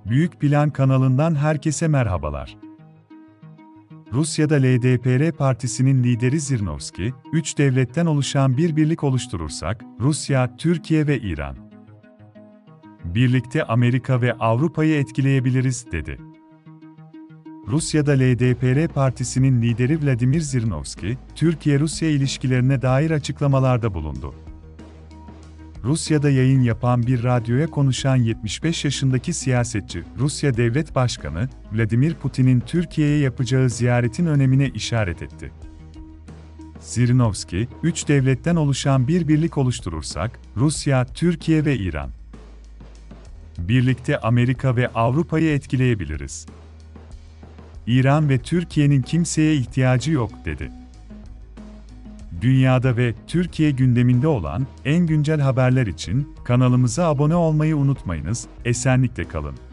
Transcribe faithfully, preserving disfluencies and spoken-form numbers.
Büyük Plan kanalından herkese merhabalar. Rusya'da L D P R Partisi'nin lideri Zhirinovskiy, üç devletten oluşan bir birlik oluşturursak, Rusya, Türkiye ve İran. Birlikte Amerika ve Avrupa'yı etkileyebiliriz, dedi. Rusya'da L D P R Partisi'nin lideri Vladimir Zhirinovskiy, Türkiye-Rusya ilişkilerine dair açıklamalarda bulundu. Rusya'da yayın yapan bir radyoya konuşan yetmiş beş yaşındaki siyasetçi, Rusya Devlet Başkanı, Vladimir Putin'in Türkiye'ye yapacağı ziyaretin önemine işaret etti. Zhirinovskiy, üç devletten oluşan bir birlik oluşturursak, Rusya, Türkiye ve İran. Birlikte Amerika ve Avrupa'yı etkileyebiliriz. İran ve Türkiye'nin kimseye ihtiyacı yok, dedi. Dünyada ve Türkiye gündeminde olan en güncel haberler için kanalımıza abone olmayı unutmayınız, esenlikle kalın.